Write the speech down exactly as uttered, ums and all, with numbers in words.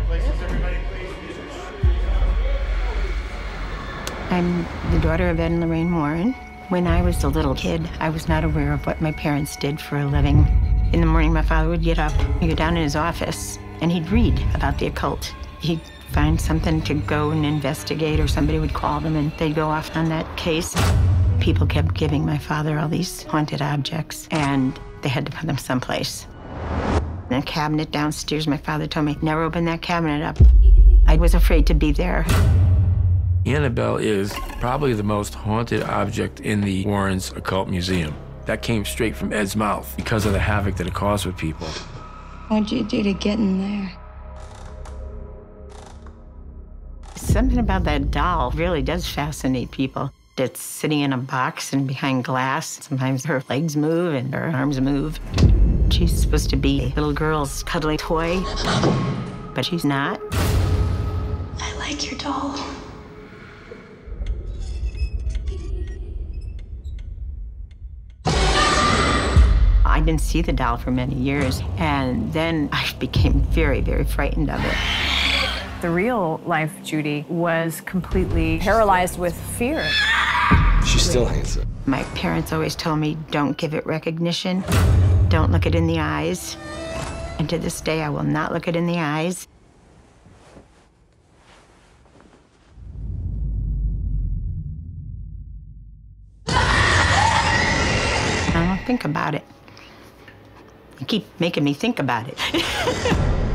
I'm the daughter of Ed and Lorraine Warren. When I was a little kid, I was not aware of what my parents did for a living. In the morning, my father would get up, he'd go down in his office, and he'd read about the occult. He'd find something to go and investigate, or somebody would call them, and they'd go off on that case. People kept giving my father all these haunted objects, and they had to put them someplace. In a cabinet downstairs, my father told me, never open that cabinet up. I was afraid to be there. Annabelle is probably the most haunted object in the Warrens Occult Museum. That came straight from Ed's mouth because of the havoc that it caused with people. What'd you do to get in there? Something about that doll really does fascinate people. It's sitting in a box and behind glass. Sometimes her legs move and her arms move. She's supposed to be a little girl's cuddly toy, but she's not. I like your doll. I didn't see the doll for many years, and then I became very, very frightened of it. The real life Judy was completely paralyzed with fear. She still hates it. My parents always told me, don't give it recognition. Don't look it in the eyes. And to this day, I will not look it in the eyes. I don't think about it. You keep making me think about it.